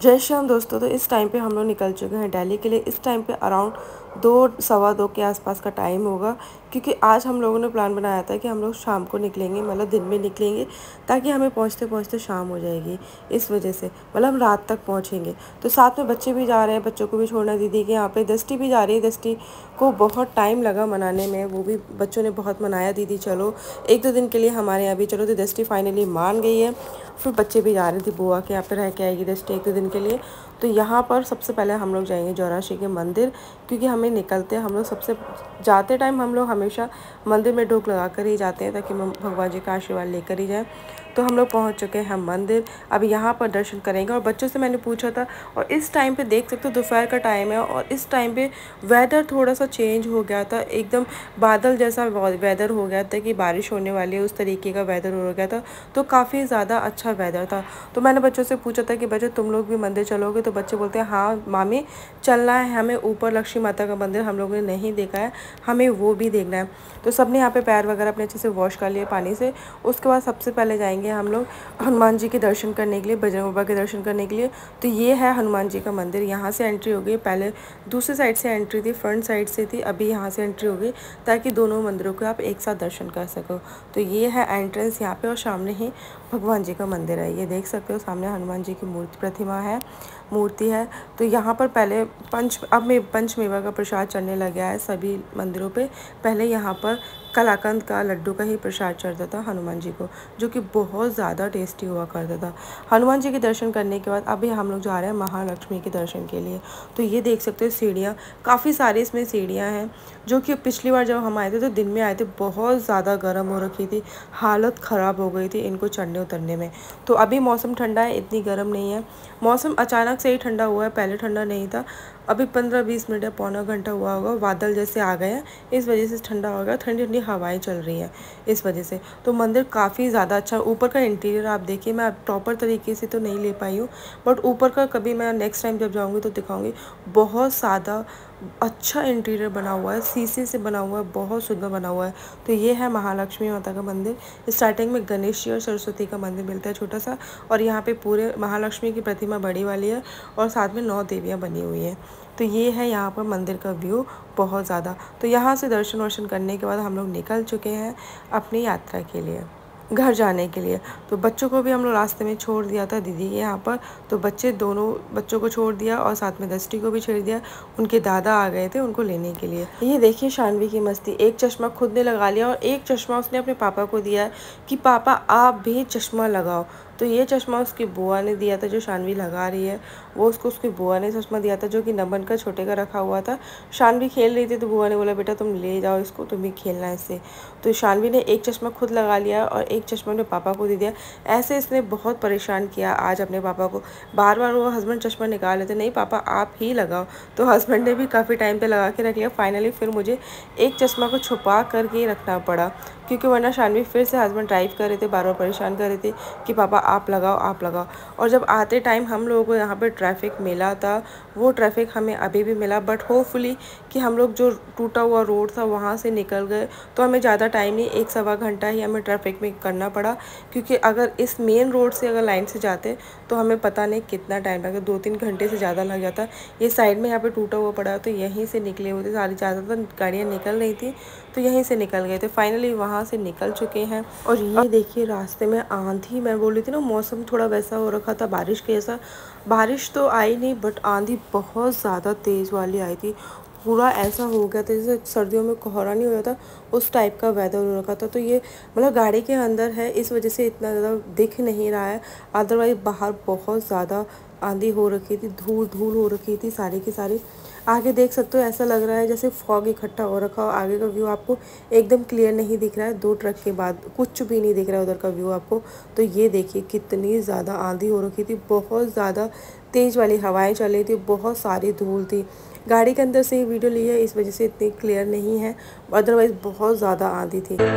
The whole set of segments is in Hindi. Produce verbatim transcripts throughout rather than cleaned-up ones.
जय श्री राम दोस्तों। तो इस टाइम पे हम लोग निकल चुके हैं दिल्ली के लिए। इस टाइम पे अराउंड दो सवा दो के आसपास का टाइम होगा, क्योंकि आज हम लोगों ने प्लान बनाया था कि हम लोग शाम को निकलेंगे, मतलब दिन में निकलेंगे ताकि हमें पहुंचते पहुंचते शाम हो जाएगी। इस वजह से मतलब हम रात तक पहुंचेंगे। तो साथ में बच्चे भी जा रहे हैं, बच्चों को भी छोड़ना दीदी के यहाँ पे। दृष्टि भी जा रही है। दृष्टि को बहुत टाइम लगा मनाने में, वो भी बच्चों ने बहुत मनाया, दीदी चलो एक दो दिन के लिए हमारे यहाँ भी चलो। तो दृष्टि फाइनली मान गई है। फिर बच्चे भी जा रहे थे, बुआ के यहाँ पे रह के आएगी दृष्टि एक दो दिन के लिए। तो यहाँ पर सबसे पहले हम लोग जाएंगे जौराशी के मंदिर, क्योंकि हमें निकलते हम लोग सबसे जाते टाइम हम लोग हमेशा मंदिर में ढोक लगा कर ही जाते हैं, ताकि भगवान जी का आशीर्वाद लेकर ही जाएँ। तो हम लोग पहुँच चुके हैं मंदिर, अब यहाँ पर दर्शन करेंगे। और बच्चों से मैंने पूछा था, और इस टाइम पे देख सकते हो दोपहर का टाइम है, और इस टाइम पे वेदर थोड़ा सा चेंज हो गया था, एकदम बादल जैसा वेदर हो गया था कि बारिश होने वाली है, उस तरीके का वेदर हो गया था। तो काफ़ी ज़्यादा अच्छा वेदर था। तो मैंने बच्चों से पूछा था कि बच्चों तुम लोग भी मंदिर चलोगे? तो बच्चे बोलते हैं हाँ मामी चलना है हमें, ऊपर लक्ष्मी माता का मंदिर हम लोगों ने नहीं देखा है, हमें वो भी देखना है। तो सबने यहाँ पे पैर वगैरह अपने अच्छे से वॉश कर लिए पानी से। उसके बाद सबसे पहले जाएंगे हम लोग हनुमान जी के दर्शन करने के लिए, बजरंग बाबा के दर्शन करने के लिए। तो ये है हनुमान जी का मंदिर। यहाँ से एंट्री हो गई, पहले दूसरी साइड से एंट्री थी, फ्रंट साइड से थी, अभी यहाँ से एंट्री हो गई, ताकि दोनों मंदिरों को आप एक साथ दर्शन कर सको। तो ये है एंट्रेंस यहाँ पे, और सामने ही भगवान जी का मंदिर है। ये देख सकते हो सामने हनुमान जी की मूर्ति प्रतिमा है, मूर्ति है। तो यहाँ पर पहले पंच अब में पंचमेवा का प्रसाद चढ़ने लग गया है सभी मंदिरों पे। पहले यहाँ पर कलाकंद का लड्डू का ही प्रसाद चढ़ता था हनुमान जी को, जो कि बहुत ज़्यादा टेस्टी हुआ करता था। हनुमान जी के दर्शन करने के बाद अभी हम लोग जा रहे हैं महालक्ष्मी के दर्शन के लिए। तो ये देख सकते हो सीढ़ियाँ, काफ़ी सारी इसमें सीढ़ियाँ हैं, जो कि पिछली बार जब हम आए थे तो दिन में आए थे, बहुत ज़्यादा गर्म हो रखी थी, हालत ख़राब हो गई थी इनको चढ़ने उतरने में। तो अभी मौसम ठंडा है, इतनी गर्म नहीं है। मौसम अचानक से ही ठंडा हुआ है, पहले ठंडा नहीं था। अभी पंद्रह बीस मिनट या पौना घंटा हुआ होगा, बादल जैसे आ गए हैं, इस वजह से ठंडा हो गया। ठंडी ठंडी हवाएं चल रही हैं इस वजह से। तो मंदिर काफ़ी ज़्यादा अच्छा, ऊपर का इंटीरियर आप देखिए। मैं प्रॉपर तरीके से तो नहीं ले पाई हूँ, बट ऊपर का कभी मैं नेक्स्ट टाइम जब जाऊँगी तो दिखाऊँगी। बहुत ज़्यादा अच्छा इंटीरियर बना हुआ है, शीशे से बना हुआ है, बहुत सुंदर बना हुआ है। तो ये है महालक्ष्मी माता का मंदिर। स्टार्टिंग में गणेश जी और सरस्वती का मंदिर मिलता है छोटा सा, और यहाँ पे पूरे महालक्ष्मी की प्रतिमा बड़ी वाली है, और साथ में नौ देवियाँ बनी हुई हैं। तो ये है यहाँ पर मंदिर का व्यू बहुत ज़्यादा। तो यहाँ से दर्शन वर्शन करने के बाद हम लोग निकल चुके हैं अपनी यात्रा के लिए, घर जाने के लिए। तो बच्चों को भी हम लोग रास्ते में छोड़ दिया था दीदी के यहाँ पर। तो बच्चे दोनों बच्चों को छोड़ दिया, और साथ में दृष्टि को भी छोड़ दिया। उनके दादा आ गए थे उनको लेने के लिए। ये देखिए शानवी की मस्ती, एक चश्मा खुद ने लगा लिया, और एक चश्मा उसने अपने पापा को दिया कि पापा आप भी चश्मा लगाओ। तो ये चश्मा उसकी बुआ ने दिया था, जो शानवी लगा रही है वो उसको उसकी बुआ ने चश्मा दिया था, जो कि नमन का छोटे का रखा हुआ था। शानवी खेल रही थी तो बुआ ने बोला बेटा तुम ले जाओ इसको, तुम भी खेलना है इससे। तो शानवी ने एक चश्मा खुद लगा लिया और एक चश्मा अपने पापा को दे दिया। ऐसे इसने बहुत परेशान किया आज अपने पापा को। बार बार वो हस्बैंड चश्मा निकाल लेते, नहीं पापा आप ही लगाओ। तो हस्बैंड ने भी काफ़ी टाइम पे लगा के रख लिया। फाइनली फिर मुझे एक चश्मा को छुपा करके रखना पड़ा, क्योंकि वरना शानवी फिर से हस्बैंड ड्राइव कर रहे थे, बार बार परेशान कर रहे थे कि पापा आप लगाओ आप लगाओ। और जब आते टाइम हम लोगों को यहाँ पे ट्रैफिक मिला था, वो ट्रैफिक हमें अभी भी मिला, बट होपफुली कि हम लोग जो टूटा हुआ रोड था वहाँ से निकल गए। तो हमें ज़्यादा टाइम नहीं, एक सवा घंटा ही हमें ट्रैफिक में करना पड़ा, क्योंकि अगर इस मेन रोड से अगर लाइन से जाते तो हमें पता नहीं कितना टाइम लगता, दो तीन घंटे से ज़्यादा लग जाता। ये साइड में यहाँ पे टूटा हुआ पड़ा, तो यहीं से निकले हुए थे सारी, ज़्यादातर गाड़ियाँ निकल रही थी तो यहीं से निकल गए थे। फाइनली वहाँ से निकल चुके हैं। और ये देखिए रास्ते में आंधी, मैं बोल रही थी ना मौसम थोड़ा वैसा हो रखा था बारिश के जैसा। बारिश तो आई नहीं, बट आंधी बहुत ज़्यादा तेज़ वाली आई थी। पूरा ऐसा हो गया था जैसे सर्दियों में कोहरा नहीं हो जाता, उस टाइप का वेदर हो रखा था। तो ये मतलब गाड़ी के अंदर है इस वजह से इतना ज़्यादा दिख नहीं रहा है, अदरवाइज़ बाहर बहुत ज़्यादा आंधी हो रखी थी, धूल धूल हो रखी थी सारी की सारी। आगे देख सकते हो ऐसा लग रहा है जैसे फॉग इकट्ठा हो रखा हो। आगे का व्यू आपको एकदम क्लियर नहीं दिख रहा है, दो ट्रक के बाद कुछ भी नहीं दिख रहा है उधर का व्यू आपको। तो ये देखिए कितनी ज़्यादा आंधी हो रखी थी, बहुत ज़्यादा तेज़ वाली हवाएं चल रही थी, बहुत सारी धूल थी। गाड़ी के अंदर से ही वीडियो ली है इस वजह से इतनी क्लियर नहीं है, अदरवाइज़ बहुत ज़्यादा आंधी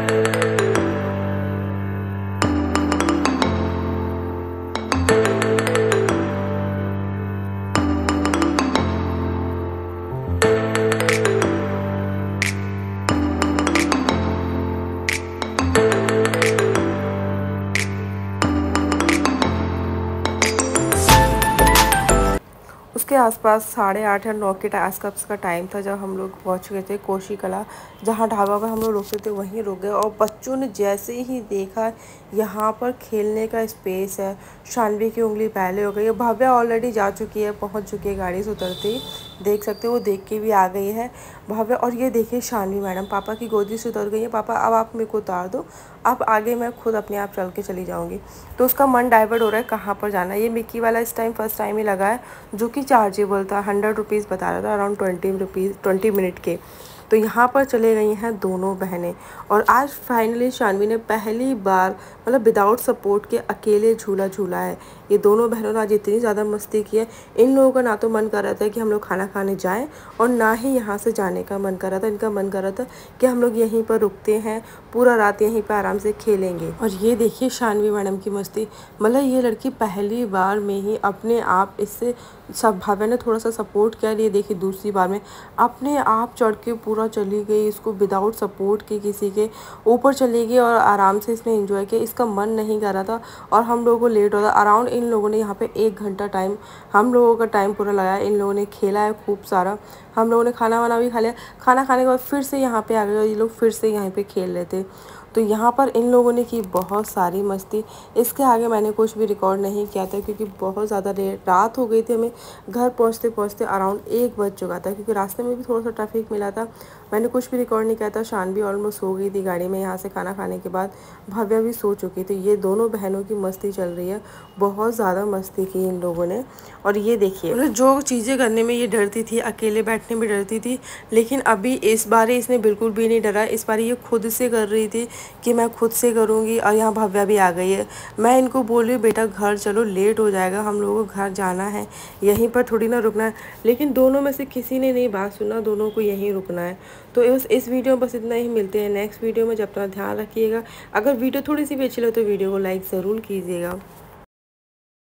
थी। उसके आसपास साढ़े आठ या नौ के आसपास का टाइम था जब हम लोग पहुँच गए थे कोशी कला, जहाँ ढाबा पर हम लोग रुके थे वहीं रुक गए। और बच्चों ने जैसे ही देखा यहाँ पर खेलने का स्पेस है, शानवी की उंगली पहले हो गई है। भव्या ऑलरेडी जा चुकी है, पहुँच चुकी है गाड़ी से उतरते ही, देख सकते हो वो देख के भी आ गई है भव्या। और ये देखिए शानवी मैडम पापा की गोदी से उतर गई है। पापा अब आप मेरे को उतार दो, अब आगे मैं खुद अपने आप चल के चली जाऊँगी। तो उसका मन डाइवर्ट हो रहा है कहाँ पर जाना है। ये मिक्की वाला इस टाइम फर्स्ट टाइम ही लगा है, जो कि चार्जेबल था, हंड्रेड रुपीज़ बता रहा था, around twenty rupees twenty minute के। तो यहाँ पर चले गई हैं दोनों बहनें। और आज फाइनली शानवी ने पहली बार मतलब विदाउट सपोर्ट के अकेले झूला झूला है। ये दोनों बहनों ने आज इतनी ज़्यादा मस्ती की है, इन लोगों का ना तो मन कर रहा था कि हम लोग खाना खाने जाएं और ना ही यहाँ से जाने का मन कर रहा था। इनका मन कर रहा था कि हम लोग यहीं पर रुकते हैं, पूरा रात यहीं पर आराम से खेलेंगे। और ये देखिए शानवी मैडम की मस्ती, मतलब ये लड़की पहली बार में ही अपने आप, इससे सब भव्या ने थोड़ा सा सपोर्ट किया, ये देखिए दूसरी बार में अपने आप चढ़ के पूरा चली गई, इसको विदाउट सपोर्ट के किसी के ऊपर चली गई और आराम से इसने एंजॉय किया। इसका मन नहीं कर रहा था और हम लोगों को लेट हो रहा था। अराउंड इन लोगों ने यहाँ पे एक घंटा टाइम, हम लोगों का टाइम पूरा लगाया। इन लोगों ने खेला है खूब सारा, हम लोगों ने खाना वाना भी खा लिया। खाना खाने के बाद फिर से यहाँ पे आ गए और ये लोग फिर से यहाँ पे खेल रहे थे। तो यहाँ पर इन लोगों ने की बहुत सारी मस्ती। इसके आगे मैंने कुछ भी रिकॉर्ड नहीं किया था क्योंकि बहुत ज़्यादा रात हो गई थी। हमें घर पहुँचते पहुँचते अराउंड एक बज चुका था क्योंकि रास्ते में भी थोड़ा सा ट्रैफिक मिला था। मैंने कुछ भी रिकॉर्ड नहीं किया था। शानवी ऑलमोस्ट सो गई थी गाड़ी में यहाँ से खाना खाने के बाद, भव्या भी सो चुकी थी। ये दोनों बहनों की मस्ती चल रही है, बहुत ज़्यादा मस्ती की इन लोगों ने। और ये देखिए मतलब जो चीज़ें करने में ये डरती थी, अकेले बैठने में डरती थी, लेकिन अभी इस बार इसने बिल्कुल भी नहीं डरा। इस बार ये खुद से कर रही थी कि मैं खुद से करूँगी। और यहाँ भव्या भी आ गई है। मैं इनको बोल रही हूँ बेटा घर चलो, लेट हो जाएगा, हम लोगों को घर जाना है, यहीं पर थोड़ी ना रुकना है। लेकिन दोनों में से किसी ने नहीं बात सुना, दोनों को यहीं रुकना है। तो इस इस वीडियो में बस इतना ही। मिलते हैं नेक्स्ट वीडियो में, जब तक ध्यान रखिएगा। अगर वीडियो थोड़ी सी भी अच्छी लगे तो वीडियो को लाइक ज़रूर कीजिएगा।